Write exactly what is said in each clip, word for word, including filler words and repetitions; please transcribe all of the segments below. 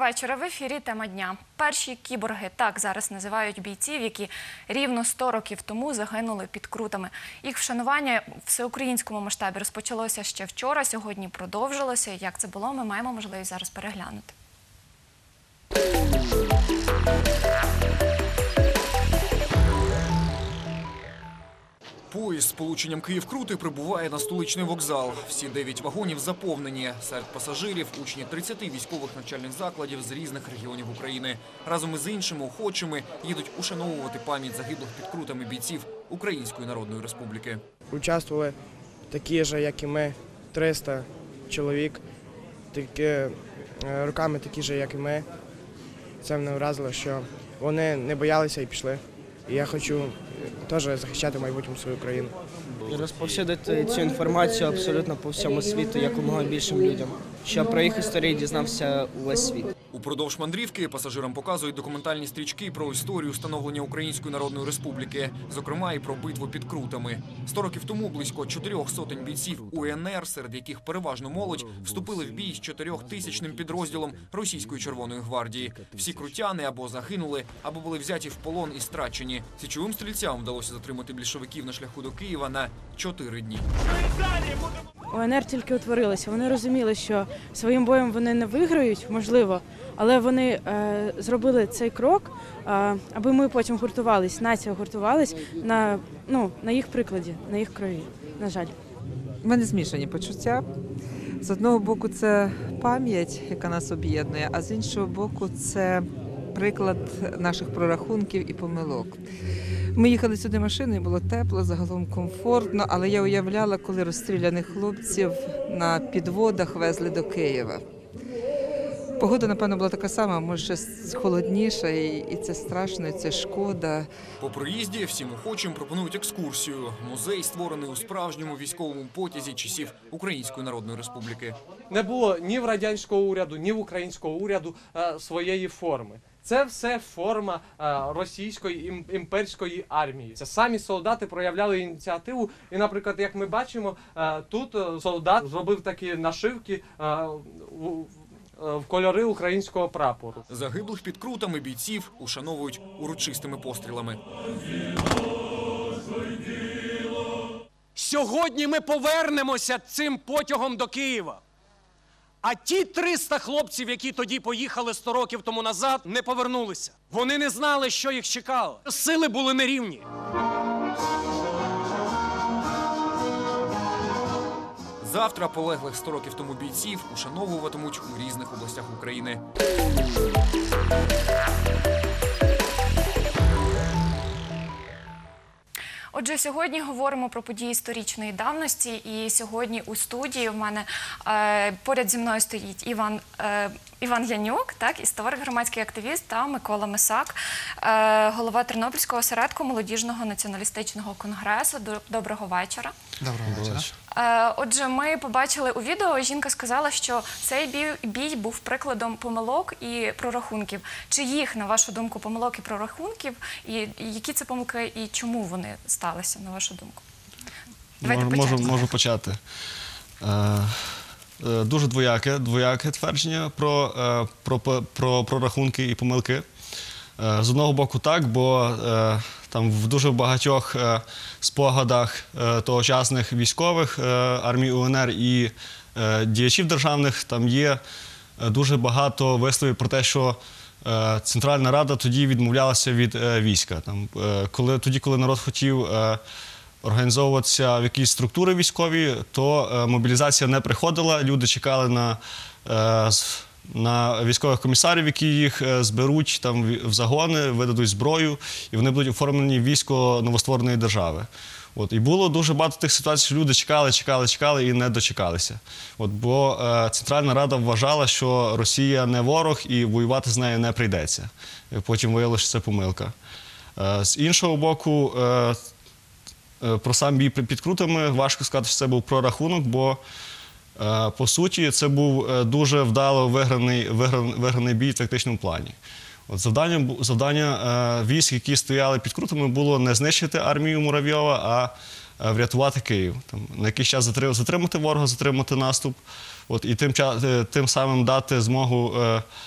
вечора. В ефірі «Тема дня». Перші кіборги – так зараз називають бійців, які рівно сто років тому загинули під Крутами. Їх вшанування в всеукраїнському масштабі розпочалося ще вчора, сьогодні продовжилося. Як це було, ми маємо можливість зараз переглянути. Поїзд з сполученням Київ-Крути прибуває на столичний вокзал. Всі дев'ять вагонів заповнені. Серед пасажирів – учні тридцяти військових навчальних закладів з різних регіонів України. Разом із іншими охочими їдуть ушановувати пам'ять загиблих під Крутами бійців Української Народної Республіки. Участвували такі ж, як і ми, триста чоловік, такі, руками такі ж, як і ми. Це мене вразило, що вони не боялися і пішли. І я хочу теж захищати в майбутньому свою країну. І розповсюдити цю інформацію абсолютно по всьому світу, якомога більшим людям, щоб про їх історії дізнався увесь світ. Упродовж мандрівки пасажирам показують документальні стрічки про історію становлення Української Народної Республіки, зокрема і про битву під Крутами. Сто років тому близько чотирьох сотень бійців УНР, серед яких переважно молодь, вступили в бій з чотирьохтисячним підрозділом Російської Червоної гвардії. Всі крутяни або загинули, або були взяті в полон і страчені. Січовим стрільцям вдалося затримати більшовиків на шляху до Києва на чотири дні. УНР тільки утворилися. Вони розуміли, що своїм боєм вони не виграють, можливо, але вони е, зробили цей крок, е, аби ми потім гуртувались, нація гуртувалась на, ну, на їх прикладі, на їх крові, на жаль. У мене змішані почуття. З одного боку, це пам'ять, яка нас об'єднує, а з іншого боку, це приклад наших прорахунків і помилок. Ми їхали сюди машиною, було тепло, загалом комфортно, але я уявляла, коли розстріляних хлопців на підводах везли до Києва. Погода, напевно, була така сама, може, ще холодніша, і це страшно, і це шкода. По приїзді всім охочим пропонують екскурсію. Музей створений у справжньому військовому потязі часів Української Народної Республіки. Не було ні в радянського уряду, ні в українського уряду е, своєї форми. Це все форма е, російської імперської армії. Це самі солдати проявляли ініціативу. І, наприклад, як ми бачимо, е, тут солдат зробив такі нашивки е, в, в кольори українського прапору. Загиблих під Крутами бійців ушановують урочистими пострілами. Сьогодні ми повернемося цим потягом до Києва. А ті триста хлопців, які тоді поїхали сто років тому назад, не повернулися. Вони не знали, що їх чекало. Сили були нерівні. Завтра полеглих сто років тому бійців ушановуватимуть у різних областях України. Отже, сьогодні говоримо про події сторічної давності, і сьогодні у студії в мене е, поряд зі мною стоїть Іван, е, Іван Янюк, так, історик, громадський активіст, та Микола Мисак, е, голова Тернопільського осередку молодіжного націоналістичного конгресу. Доброго вечора. Доброго вечора. Е, отже, ми побачили у відео, жінка сказала, що цей бій, бій був прикладом помилок і прорахунків. Чи їх, на вашу думку, помилок і прорахунків, і, і які це помилки, і чому вони сталися, на вашу думку? Давайте можу, можу почати. Е, е, дуже двояке, двояке твердження про, е, про, про, про прорахунки і помилки. Е, з одного боку так, бо е, там в дуже багатьох е, спогадах е, тогочасних військових е, армії УНР і е, діячів державних там є е, дуже багато висловів про те, що е, Центральна Рада тоді відмовлялася від е, війська. Там, е, коли, тоді, коли народ хотів е, організовуватися в якісь структури військові, то е, мобілізація не приходила, люди чекали на е, на військових комісарів, які їх зберуть там в загони, видадуть зброю, і вони будуть оформлені в військо новоствореної держави. От. І було дуже багато тих ситуацій, що люди чекали, чекали, чекали і не дочекалися. От, бо е, Центральна Рада вважала, що Росія не ворог і воювати з нею не прийдеться. І потім виявилося, що це помилка. Е, з іншого боку, е, е, про сам бій під Крутами важко сказати, що це був прорахунок, бо по суті, це був дуже вдало виграний, виграний, виграний бій в тактичному плані. От завдання, завдання військ, які стояли під Крутами, було не знищити армію Муравйова, а врятувати Київ. Там, на якийсь час затримати ворога, затримати наступ, от, і тим, тим самим дати змогу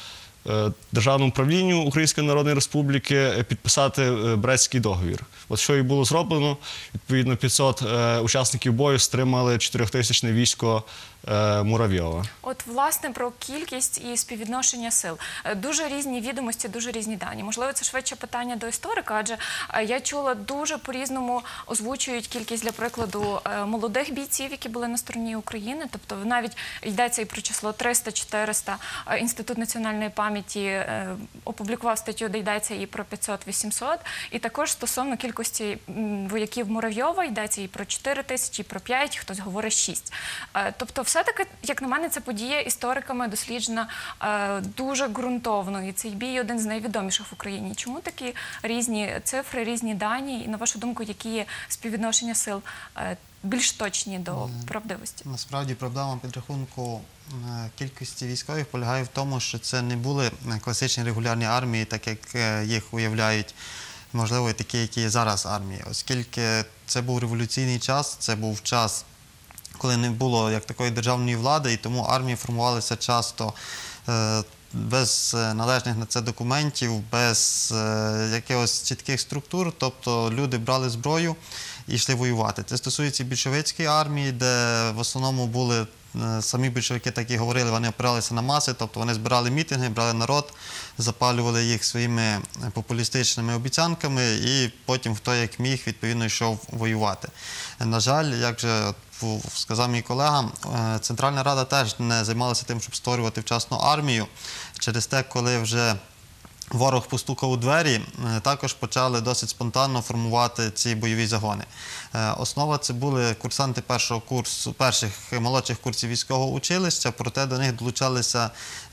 е, Державному правлінню Української Народної Республіки підписати е, Брестський договір. От що і було зроблено, відповідно п'ятсот е, учасників бою стримали чотирьохтисячне військо е, Муравйова. От, власне, про кількість і співвідношення сил. Е, Дуже різні відомості, дуже різні дані. Можливо, це швидше питання до історика, адже е, я чула, дуже по-різному озвучують кількість, для прикладу, е, молодих бійців, які були на стороні України. Тобто навіть йдеться і про число триста-чотириста. Е, Інститут національної пам'яті е, опублікував статтю, де йдеться і про п'ятсот-вісімсот. І також стосовно кількості м, вояків Муравйова йдеться і про чотири тисячі, і про п'ять, хтось говорить шість. Е, Тобто, все-таки, як на мене, ця подія істориками досліджена е, дуже ґрунтовно. І цей бій один з найвідоміших в Україні. Чому такі різні цифри, різні дані? І, на вашу думку, які є співвідношення сил е, більш точні до правдивості? Насправді проблема підрахунку е, кількості військових полягає в тому, що це не були класичні регулярні армії, так як е, їх уявляють, можливо, і такі, які є зараз армії. Оскільки це був революційний час, це був час, коли не було як такої державної влади, і тому армії формувалися часто е, без належних на це документів, без е, якихось чітких структур, тобто люди брали зброю і йшли воювати. Це стосується більшовицької армії, де в основному були е, самі більшовики, так і говорили, вони опиралися на маси, тобто вони збирали мітинги, брали народ, запалювали їх своїми популістичними обіцянками і потім хто як міг, відповідно, йшов воювати. На жаль, як же сказав мій колега, Центральна Рада теж не займалася тим, щоб створювати вчасно армію. Через те, коли вже ворог постукав у двері, також почали досить спонтанно формувати ці бойові загони. Основа – це були курсанти першого курсу, перших молодших курсів військового училища, проте до них долучалися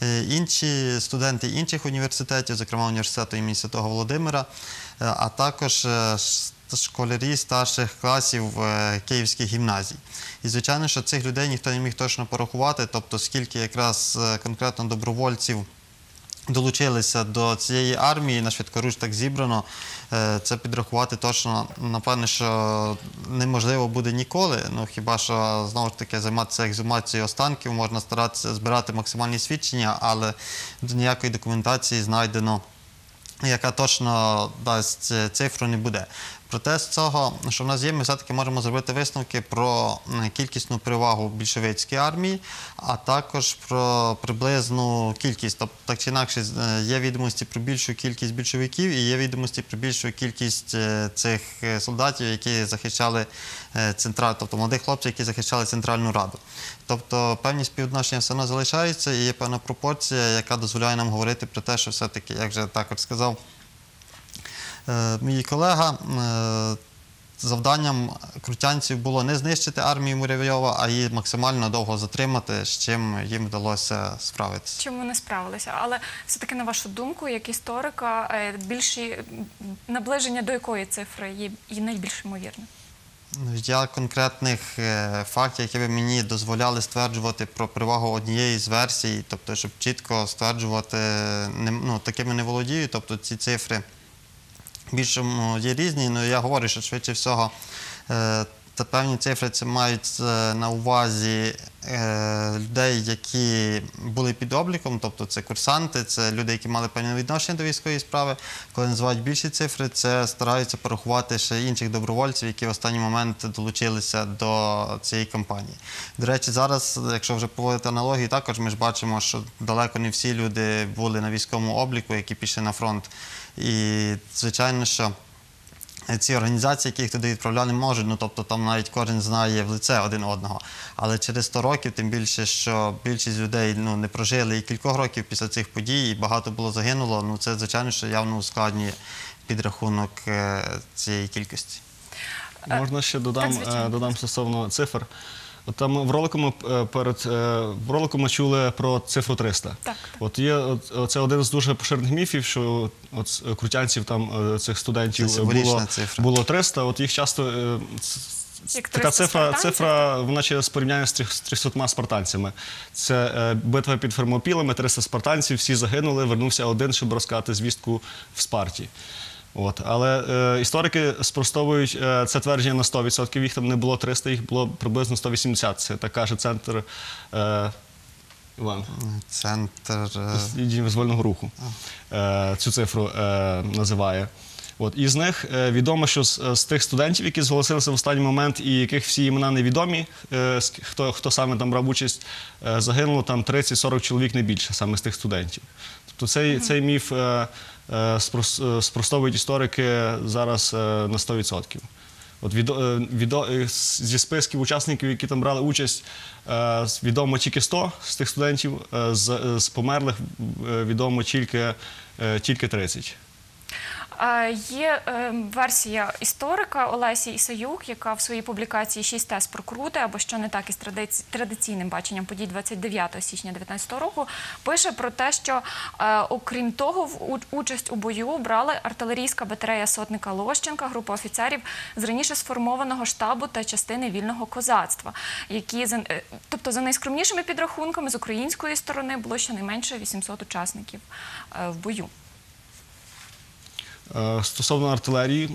інші студенти інших університетів, зокрема університету імені Святого Володимира, а також школярі старших класів київських гімназій. І, звичайно, що цих людей ніхто не міг точно порахувати, тобто скільки якраз конкретно добровольців долучилися до цієї армії, на швидкоруч так зібрано, це підрахувати точно, напевне, що неможливо буде ніколи, ну хіба що, знову ж таки, займатися ексгумацією останків, можна старатися збирати максимальні свідчення, але ніякої документації знайдено, яка точно дасть цифру, не буде. Проте з цього, що в нас є, ми все-таки можемо зробити висновки про кількісну перевагу більшовицької армії, а також про приблизну кількість. Тобто, так чи інакше, є відомості про більшу кількість більшовиків і є відомості про більшу кількість цих солдатів, які захищали централь, тобто молодих хлопців, які захищали Центральну Раду. Тобто певні співвідношення все одно залишаються і є певна пропорція, яка дозволяє нам говорити про те, що все-таки, як вже також сказав мій колега, завданням крутянців було не знищити армію Муравйова, а її максимально довго затримати, з чим їм вдалося справитися. Чим вони справилися? Але все-таки, на вашу думку, як історика, більші наближення до якої цифри є, є найбільш ймовірним? Я конкретних фактів, які б мені дозволяли стверджувати про перевагу однієї з версій, тобто, щоб чітко стверджувати, ну, такими не володію, тобто ці цифри більше є різні, але я говорю, що швидше всього та певні цифри це мають на увазі людей, які були під обліком, тобто це курсанти, це люди, які мали певне відношення до військової справи. Коли називають більші цифри, це стараються порахувати ще інших добровольців, які в останній момент долучилися до цієї кампанії. До речі, зараз, якщо вже проводити аналогію, також ми ж бачимо, що далеко не всі люди були на військовому обліку, які пішли на фронт. І, звичайно, що ці організації, які їх туди відправляли, можуть, ну, тобто там навіть кожен знає в лице один одного. Але через сто років, тим більше, що більшість людей, ну, не прожили і кількох років після цих подій, і багато було загинуло, ну, це, звичайно, що явно ускладнює підрахунок цієї кількості. Можна ще додам, додам стосовно цифр. От там в ролику ми перед в ролику ми чули про цифру триста. Так. От є от, це один з дуже поширених міфів, що от крутянців там цих студентів було, було триста. От їх часто як така цифра, цифра, вона через порівняння з трьохсотма спартанцями. Це битва під Фермопілами, триста спартанців, всі загинули, вернувся один, щоб розказати звістку в Спарті. От. Але е, історики спростовують е, це твердження на сто відсотків, їх там не було триста, їх було приблизно сто вісімдесят. Це так каже Центр е, Іван. Центр е, Досліджень визвольного руху е, цю цифру е, називає. От. Із них е, відомо, що з, з тих студентів, які зголосилися в останній момент і яких всі імена невідомі, е, хто, хто саме там брав участь, е, загинуло там тридцять-сорок чоловік не більше, саме з тих студентів. Тобто цей, mm-hmm. цей міф е, е, спрос, е, спростовують історики зараз е, на сто відсотків. От від, від, зі списків учасників, які там брали участь, відомо тільки сто з тих студентів, з, з померлих відомо тільки, тільки тридцять. Є версія історика Олесі Ісаюк, яка в своїй публікації «Шість тез про Крути» або «Що не так із традиційним баченням подій двадцять дев'ятого січня дві тисячі дев'ятнадцятого року» пише про те, що окрім того в участь у бою брали артилерійська батарея сотника Лощенка, група офіцерів з раніше сформованого штабу та частини вільного козацтва, які, тобто за найскромнішими підрахунками з української сторони було щонайменше вісімсот учасників в бою. Стосовно артилерії,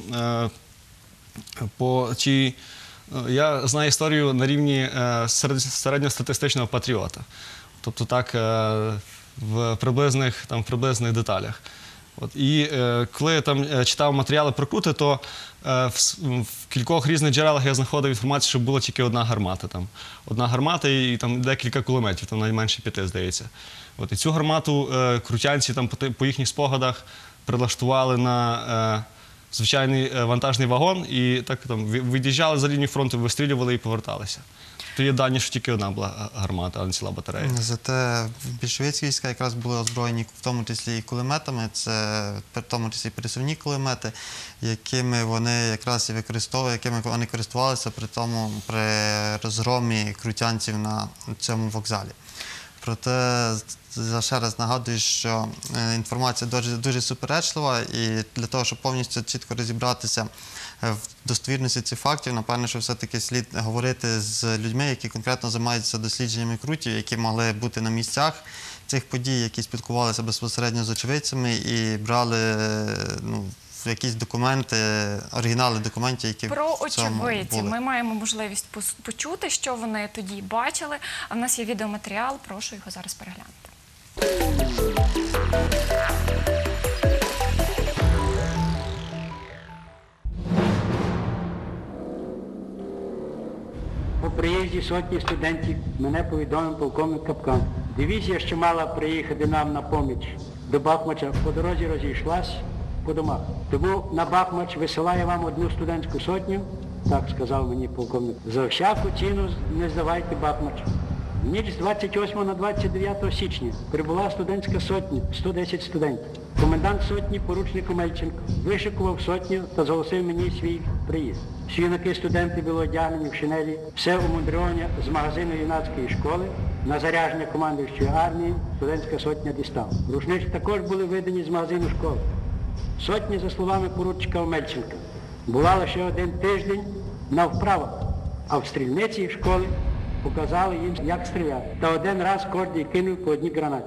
по ті, я знаю історію на рівні середньостатистичного патріота. Тобто так, в приблизних, там, в приблизних деталях. От. І коли я там читав матеріали про Крути, то в, в кількох різних джерелах я знаходив інформацію, що була тільки одна гармата. Там. Одна гармата і там, декілька кулеметів, там найменше п'яти, здається. От. І цю гармату крутянці там, по, по їхніх спогадах прилаштували на е, звичайний е, вантажний вагон і так там від'їжджали за лінію фронту, вистрілювали і поверталися. То є дані, що тільки одна була гармата, а не ціла батарея. Зате більшовицькі війська якраз були озброєні в тому числі і кулеметами, це в тому числі пересувні кулемети, якими вони якраз і використовували, якими вони користувалися при тому, при розгромі крутянців на цьому вокзалі. Проте, я ще раз нагадую, що інформація дуже, дуже суперечлива, і для того, щоб повністю чітко розібратися в достовірності цих фактів, напевно, що все-таки слід говорити з людьми, які конкретно займаються дослідженнями крутів, які могли бути на місцях цих подій, які спілкувалися безпосередньо з очевидцями і брали, ну, якісь документи, оригінали документів, які про в цьому були. очевидців. Ми маємо можливість почути, що вони тоді бачили. А в нас є відеоматеріал, прошу його зараз переглянути. По приїзді сотні студентів мене повідомив полковник Капкан. Дивізія, що мала приїхати нам на поміч до Бахмача, по дорозі розійшлась по домах. Тому на Бахмач висилає вам одну студентську сотню, так сказав мені полковник. За всяку ціну не здавайте Бахмач. В ніч з двадцять восьмого на двадцять дев'яте січня прибула студентська сотня, сто десять студентів. Комендант сотні, поручник Омельченко, вишикував сотню та зголосив мені свій приїзд. Всі юнаки студенти були одягнені в шинелі, все умудрення з магазину юнацької школи, на зарядження командуючої армії студентська сотня дістала. Рушниці також були видані з магазину школи. Сотня, за словами поручника Омельченка, була лише один тиждень на вправах, а в стрільниці школи показали їм, як стріляти. Та один раз кожен кинув по одній гранаті.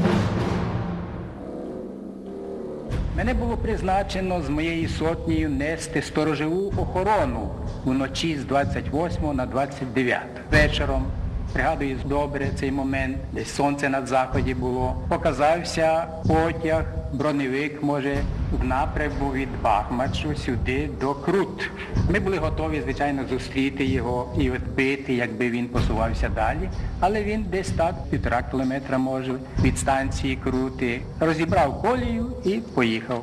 Мене було призначено з моєю сотнею нести сторожову охорону вночі з двадцять восьмого на двадцять дев'яте. Вечором, пригадую добре цей момент, десь сонце над заході було, показався потяг, броневик, може, в напрямку від Бахмачу сюди до Крут. Ми були готові, звичайно, зустріти його і відбити, якби він посувався далі, але він десь так, півтора кілометра, може, від станції Крути, розібрав колію і поїхав.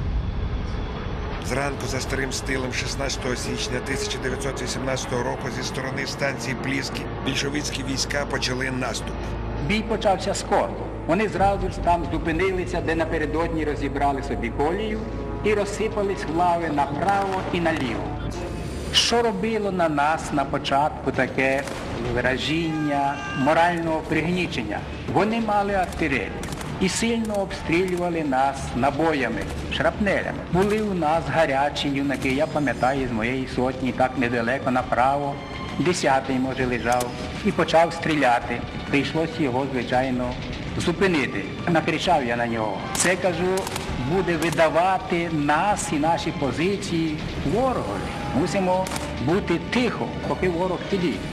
Зранку за старим стилем шістнадцятого січня тисяча дев'ятсот вісімнадцятого року зі сторони станції Пліски більшовицькі війська почали наступ. Бій почався скоро. Вони зразу ж там зупинилися, де напередодні розібрали собі колію і розсипались в лави направо і наліво. Що робило на нас на початку таке вираження морального пригнічення? Вони мали артилерію і сильно обстрілювали нас набоями, шрапнелями. Були у нас гарячі юнаки, я пам'ятаю, з моєї сотні, так недалеко направо, десятий, може, лежав, і почав стріляти. Прийшлося його, звичайно, зупинити. Накричав я на нього. Це, кажу, буде видавати нас і наші позиції ворогові. Мусимо бути тихо, поки ворог підійде.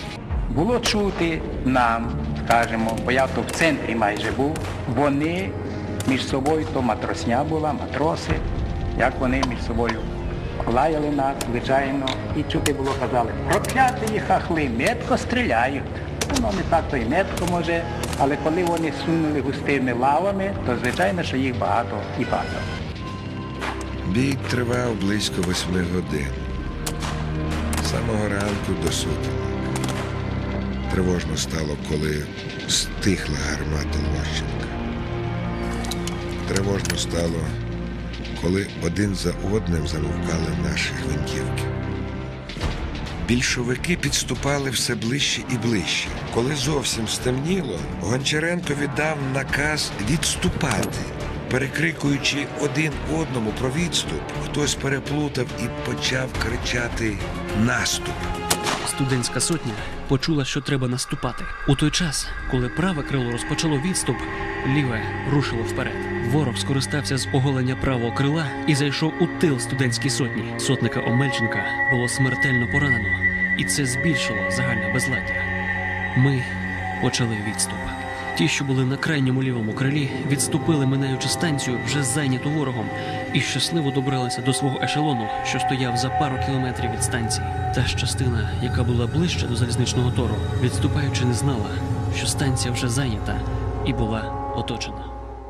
було чути нам, скажімо, бо я то в центрі майже був, вони між собою, то матросня була, матроси, як вони між собою лаяли нас, звичайно, і чути було, казали, прокляті хахли, метко стріляють. Ну, не так то й метко може, але коли вони сунули густими лавами, то звичайно, що їх багато і падало. Бій тривав близько восьми годин. З самого ранку до сутінок. Тривожно стало, коли стихла гармата Лощенка. Тривожно стало, коли один за одним замовкали наші гвинтівки. Більшовики підступали все ближче і ближче. Коли зовсім стемніло, Гончаренко віддав наказ відступати. Перекрикуючи один одному про відступ, хтось переплутав і почав кричати «Наступ!». Студентська сотня почула, що треба наступати. У той час, коли праве крило розпочало відступ, ліве рушило вперед. Ворог скористався з оголення правого крила і зайшов у тил студентській сотні. Сотника Омельченка було смертельно поранено, і це збільшило загальне безладдя. Ми почали відступ. Ті, що були на крайньому лівому крилі, відступили, минаючи станцію, вже зайняту ворогом, і щасливо добралися до свого ешелону, що стояв за пару кілометрів від станції. Та ж частина, яка була ближче до залізничного тору, відступаючи, не знала, що станція вже зайнята і була оточена.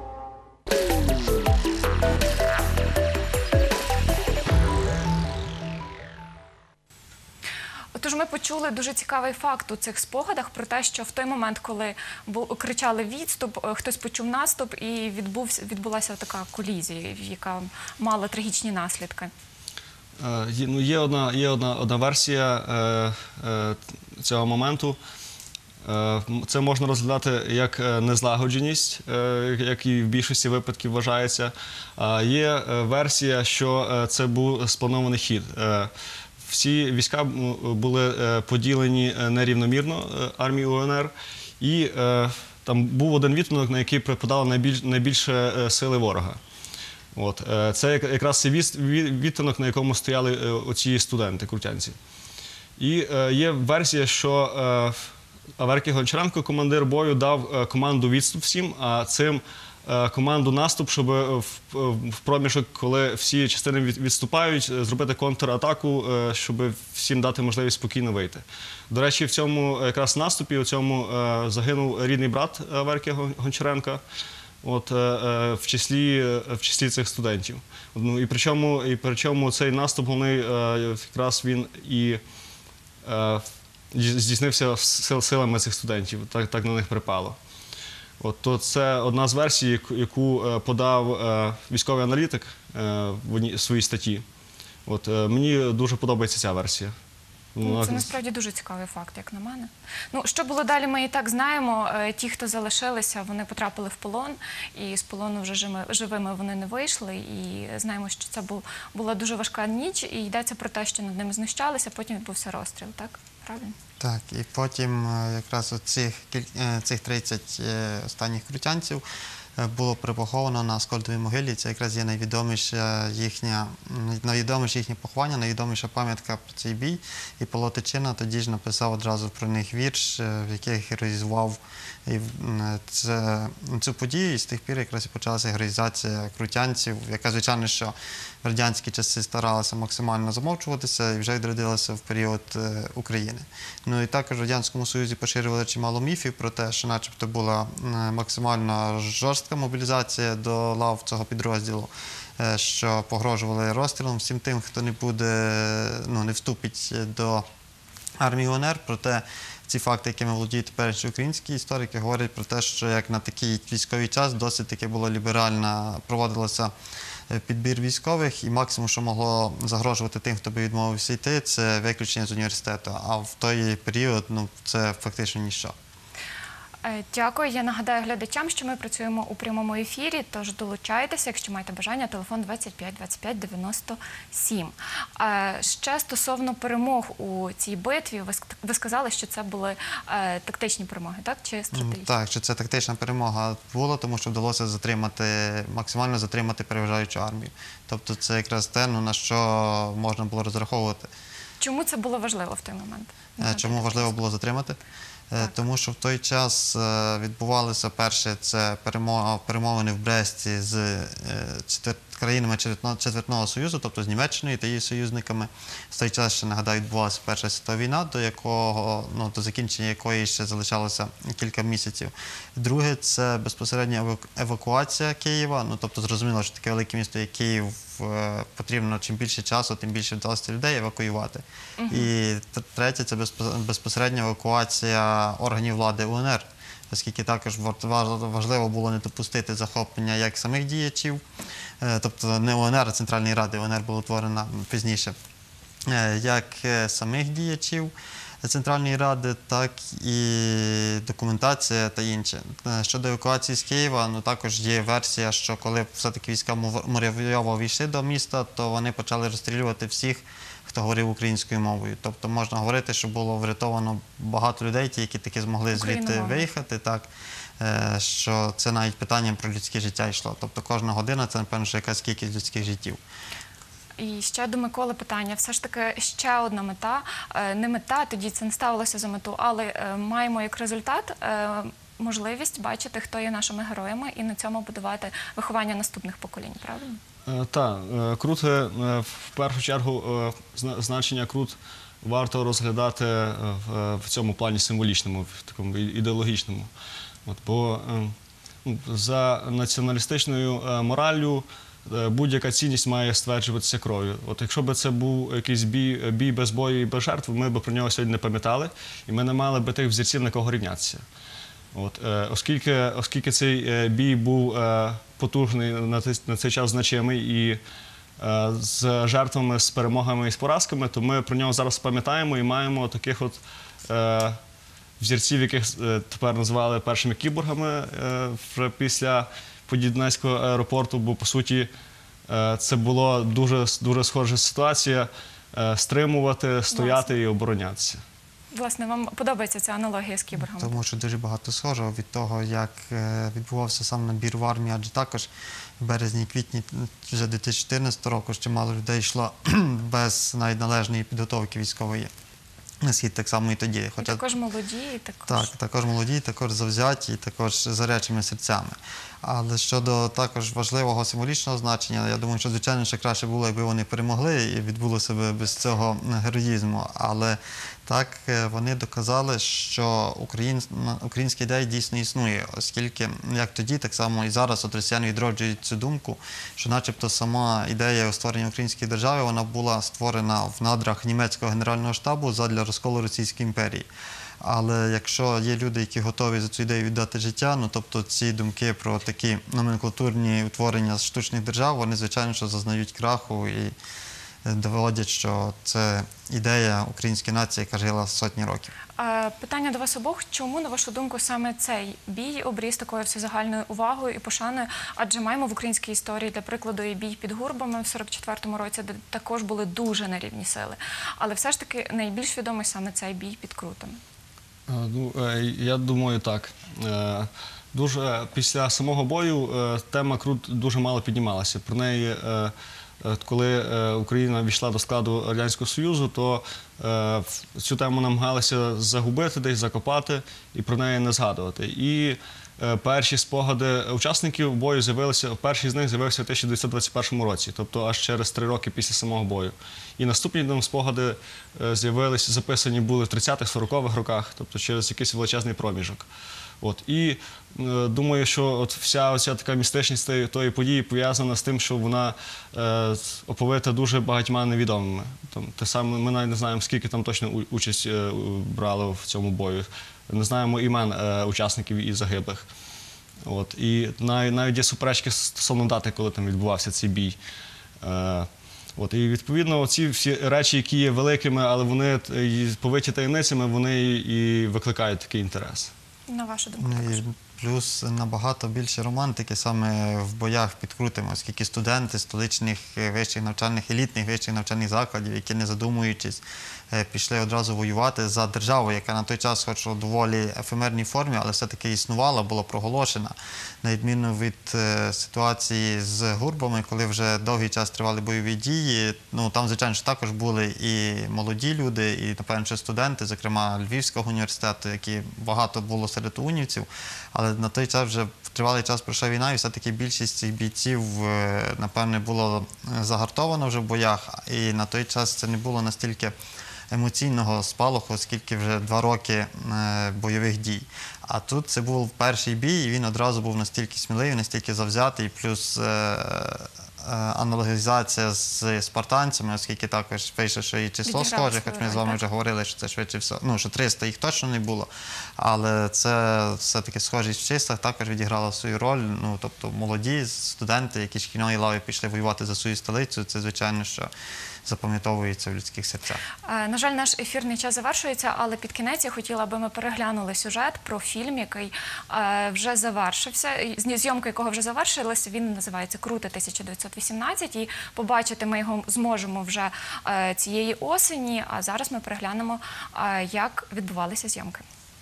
Отож, ми почули дуже цікавий факт у цих спогадах про те, що в той момент, коли кричали відступ, хтось почув наступ і відбувся, відбулася така колізія, яка мала трагічні наслідки. Е, є, ну, є одна, є одна, одна версія е, е, цього моменту. Е, це можна розглядати як незлагодженість, е, як і в більшості випадків вважається. А є версія, що це був спланований хід. Е, Всі війська були поділені нерівномірно армії УНР, і е, там був один відтинок, на який припадало найбільш, найбільше сили ворога. От, е, це якраз цей відтинок, на якому стояли оці студенти, крутянці. І е, є версія, що е, Аверкій Гончаренко, командир бою, дав команду відступ всім, а цим команду наступ, щоб в проміжок, коли всі частини відступають, зробити контратаку, щоб всім дати можливість спокійно вийти. До речі, в цьому якраз наступі, у цьому загинув рідний брат Аверкія Гончаренка, от, в, числі, в числі цих студентів. Ну, і, причому, і причому цей наступ, головний, якраз він і здійснився силами цих студентів, так, так на них припало. От, то це одна з версій, яку подав е, військовий аналітик е, в одній своїй статті. От, е, мені дуже подобається ця версія. Ну, це насправді дуже цікавий факт, як на мене. Ну, що було далі, ми і так знаємо. Ті, хто залишилися, вони потрапили в полон, і з полону вже живими вони не вийшли. І знаємо, що це був, була дуже важка ніч, і йдеться про те, що над ними знущалися, потім відбувся розстріл, так? Правильно? Так, і потім якраз цих, цих тридцять останніх крутянців було припоховано на Аскольдовій могилі. Це якраз є найвідоміше їхнє, найвідоміше їхнє поховання, найвідоміша пам'ятка про цей бій. І Павло Тичина тоді ж написав одразу про них вірш, в яких героїзував цю подію. І з тих пір якраз і почалася героїзація крутянців, яка, звичайно, що в радянські часи старалася максимально замовчуватися і вже відродилася в період України. Ну і також в Радянському Союзі поширювали чимало міфів про те, що начебто була максимально жорстка мобілізація до лав цього підрозділу, що погрожували розстрілом всім тим, хто не буде, ну, не вступить до армії УНР. Проте ці факти, якими володіють теперішні українські історики, говорять про те, що як на такий військовий час досить таки було ліберально, проводилося підбір військових, і максимум, що могло загрожувати тим, хто би відмовився йти, це виключення з університету. А в той період, ну, це фактично ніщо. Дякую. Я нагадаю глядачам, що ми працюємо у прямому ефірі, тож долучайтеся, якщо маєте бажання, телефон двадцять п'ять двадцять п'ять дев'яносто сім. Ще стосовно перемог у цій битві, ви сказали, що це були тактичні перемоги, так? Чи стратегічні? Так, що це тактична перемога була, тому що вдалося затримати, максимально затримати переважаючу армію. Тобто це якраз те, ну, на що можна було розраховувати. Чому це було важливо в той момент? Е, Чому важливо було затримати? Е, Тому що в той час е, відбувалося перше, це перемо- перемовини в Бресті з е, четвер- країнами Четвертно- Четвертного Союзу, тобто з Німеччиною та її союзниками. В той час ще, нагадаю, відбувалася Перша світова війна, до якого, ну, до закінчення якої ще залишалося кілька місяців. Друге, це безпосередня еваку- евакуація Києва. Ну, тобто зрозуміло, що таке велике місто, як Київ, е, потрібно чим більше часу, тим більше вдалося людей евакуювати. Мгм. І т- третє, це безпо- безпосередня евакуація органів влади УНР, оскільки також вар- важ- важливо було не допустити захоплення як самих діячів, е, тобто не УНР, а Центральної Ради, УНР була утворена пізніше, е, як е, самих діячів Центральної Ради, так і документація та інше. Е, Щодо евакуації з Києва, ну також є версія, що коли все-таки війська Мур- Муравйова увійшли до міста, то вони почали розстрілювати всіх, хто говорив українською мовою. Тобто можна говорити, що було врятовано багато людей, ті, які таки змогли звідти Україномовних. виїхати, так, е, що це навіть питанням про людське життя йшло. Тобто кожна година – це, напевно, що якась кількість людських життів. І ще до Миколи питання. Все ж таки ще одна мета. Е, Не мета, тоді це не ставилося за мету, але е, маємо як результат е, можливість бачити, хто є нашими героями, і на цьому будувати виховання наступних поколінь, правильно? Так, крут, е, в першу чергу, е, зна- значення крут варто розглядати е, в- в цьому плані символічному, в такому і- ідеологічному. От, бо е, ну, за націоналістичною е, мораллю е, будь-яка цінність має стверджуватися кров'ю. От якщо б це був якийсь бій, бій без бою і без жертв, ми б про нього сьогодні не пам'ятали, і ми не мали б тих взірців, на кого рівнятися. От, е, оскільки, оскільки цей е, бій був е, потужний, на цей, на цей час значимий і е, з жертвами, з перемогами і з поразками, то ми про нього зараз пам'ятаємо і маємо таких от е, взірців, яких е, тепер називали першими кіборгами е, вже після подій Донецького аеропорту, бо по суті е, це була дуже, дуже схожа ситуація е, стримувати, стояти і оборонятися. Власне, вам подобається ця аналогія з кіборгами? Тому що дуже багато схожого від того, як е, відбувався сам набір в армії, адже також в березні-квітні вже дві тисячі чотирнадцятого року ще мало людей йшло без навіть належної підготовки військової на схід, так само і тоді. І Хоча, також молоді, і також... так, також молоді, також завзяті, також з гарячими серцями. Але щодо також важливого символічного значення, я думаю, що, звичайно, ще краще було, якби вони перемогли і відбулося б без цього героїзму. Але так, вони доказали, що україн... українська ідея дійсно існує, оскільки як тоді, так само і зараз от росіяни відроджують цю думку, що начебто сама ідея створення української держави, вона була створена в надрах німецького генерального штабу задля розколу Російської імперії. Але якщо є люди, які готові за цю ідею віддати життя, ну тобто ці думки про такі номенклатурні утворення штучних держав, вони, звичайно, що зазнають краху і доводять, що це ідея української нації, яка жила сотні років. Е, Питання до вас обох. Чому, на вашу думку, саме цей бій обріз такою всезагальною увагою і пошаною? Адже маємо в українській історії, для прикладу, і бій під Гурбами в сорок четвертому році, де також були дуже нерівні сили. Але все ж таки найбільш відомий саме цей бій під Крутом. Е, Ну, е, я думаю, так. Е, Дуже після самого бою е, тема Крут дуже мало піднімалася. Про неї, е, е, коли е, Україна війшла до складу Радянського Союзу, то е, цю тему намагалися загубити, десь закопати і про неї не згадувати. І е, перші спогади учасників бою з'явилися, перший з них з'явився у тисяча дев'ятсот двадцять першому році, тобто аж через три роки після самого бою. І наступні нам спогади е, з'явилися, записані були в тридцятих-сорокових роках, тобто через якийсь величезний проміжок. От. І е, думаю, що от вся оця така містичність тої, тої події пов'язана з тим, що вона е, оповита дуже багатьма невідомими. Там, те саме, ми навіть не знаємо, скільки там точно у- участь е, брали в цьому бою. Не знаємо імен е, учасників і загиблих. От. І навіть, навіть є суперечки стосовно дати, коли там відбувався цей бій. Е, От, і відповідно ці всі речі, які є великими, але вони і повиті таємницями, вони і викликають такий інтерес. На вашу думку, Ну, також. і Плюс набагато більше романтики саме в боях під Крутами, оскільки студенти столичних вищих навчальних, елітних вищих навчальних закладів, які не задумуючись, пішли одразу воювати за державу, яка на той час, хоч у доволі ефемерній формі, але все-таки існувала, була проголошена. На відміну від ситуації з Гурбами, коли вже довгий час тривали бойові дії, ну там, звичайно, що також були і молоді люди, і, напевно, що студенти, зокрема Львівського університету, які багато було серед унівців, але на той час вже тривалий час пройшла війна, і все-таки більшість цих бійців, напевне, було загартовано вже в боях, і на той час це не було настільки емоційного спалаху, оскільки вже два роки бойових дій. А тут це був перший бій, і він одразу був настільки сміливий, настільки завзятий, плюс аналогізація з спартанцями, оскільки також пише, що і число схоже, хоч ми з вами вже говорили, що це швидше все, ну, що триста їх точно не було, але це все-таки схожість в числах також відіграла свою роль, ну, тобто молоді студенти, які з шкільної лави пішли воювати за свою столицю, це, звичайно, що запам'ятовується в людських серцях. На жаль, наш ефірний час завершується, але під кінець я хотіла, аби ми переглянули сюжет про фільм, який вже завершився, зйомка якого вже завершилася. Він називається «Крути тисяча дев'ятсот вісімнадцять», і побачити ми його зможемо вже цієї осені, а зараз ми переглянемо, як відбувалися зйомки.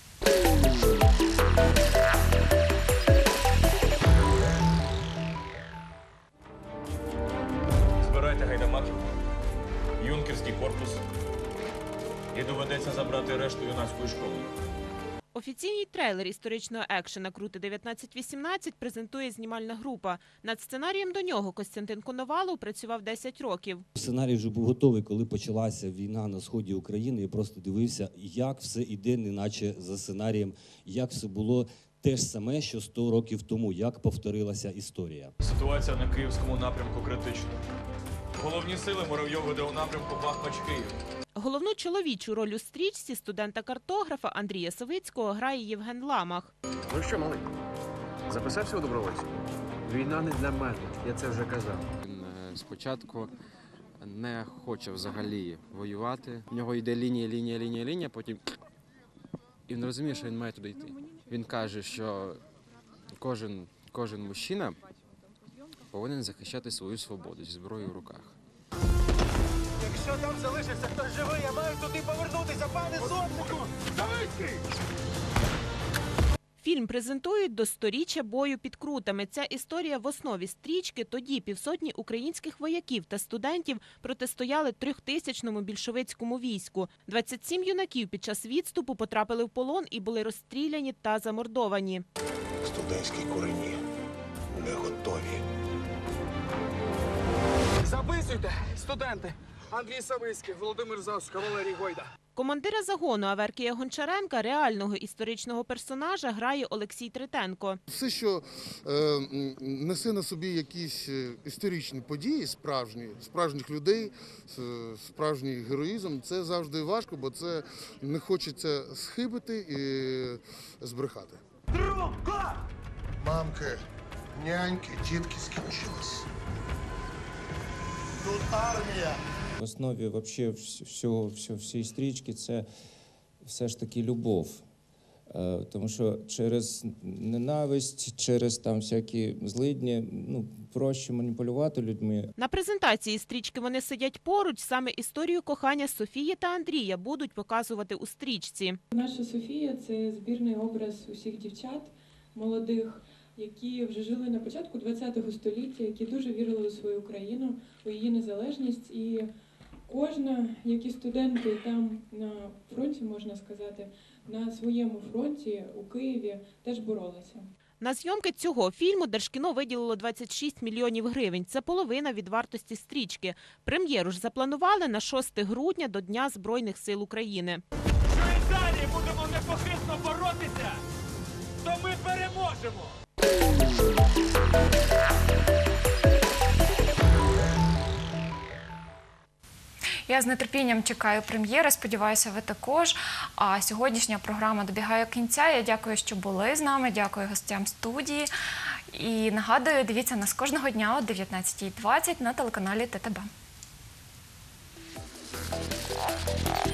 Збирайте гайдамаків, юнкерський корпус, і доведеться забрати решту юнацької школи. Офіційний трейлер історичного екшена «Крути дев'ятнадцять вісімнадцять» презентує знімальна група. Над сценарієм до нього Костянтин Коновалов працював десять років. Сценарій вже був готовий, коли почалася війна на сході України. Я просто дивився, як все йде, неначе за сценарієм, як все було те ж саме, що сто років тому, як повторилася історія. Ситуація на київському напрямку критична. Головні сили Муравйов веде у напрямку Бахмач-Київ. Головну чоловічу роль у стрічці студента-картографа Андрія Савицького грає Євген Ламах. Ну що, малий, записався у добровольці? Війна не для мене, я це вже казав. Він спочатку не хоче взагалі воювати. В нього йде лінія, лінія, лінія, лінія, потім і він розуміє, що він має туди йти. Він каже, що кожен, кожен мужчина повинен захищати свою свободу зі зброєю в руках. Якщо там залишився хтось живий, я маю туди повернутися, пане сотнику! Савицький! Фільм презентують до сторіччя бою під Крутами. Ця історія в основі стрічки. Тоді півсотні українських вояків та студентів протистояли трьохтисячному більшовицькому війську. двадцять сім юнаків під час відступу потрапили в полон і були розстріляні та замордовані. Студентські курені не готові. Записуйте, студенти! Андрій Савицький, Володимир Засуха, Валерій Гойда. Командира загону Аверкія Гончаренка, реального історичного персонажа, грає Олексій Третенко. Все, що е, несе на собі якісь історичні події, справжні, справжніх людей, справжній героїзм, це завжди важко, бо це не хочеться схибити і збрехати. Друга! Мамки, няньки, дітки скінчились. Тут армія! В основі вообще всього, всього, всієї стрічки це все ж таки любов. Тому що через ненависть, через там всякі злидні, ну, проще маніпулювати людьми. На презентації стрічки вони сидять поруч. Саме історію кохання Софії та Андрія будуть показувати у стрічці. Наша Софія – це збірний образ усіх дівчат молодих, які вже жили на початку ХХ століття, які дуже вірили у свою країну, у її незалежність. І кожна, як і студенти там на фронті, можна сказати, на своєму фронті у Києві теж боролися. На зйомки цього фільму Держкіно виділило двадцять шість мільйонів гривень. Це половина від вартості стрічки. Прем'єру ж запланували на шосте грудня, до Дня Збройних сил України. Що і далі будемо непохитно боротися, то ми переможемо! Я з нетерпінням чекаю прем'єри, сподіваюся, ви також. А сьогоднішня програма добігає кінця. Я дякую, що були з нами, дякую гостям студії. І нагадую, дивіться нас кожного дня о дев'ятнадцятій двадцять на телеканалі Т Т Б.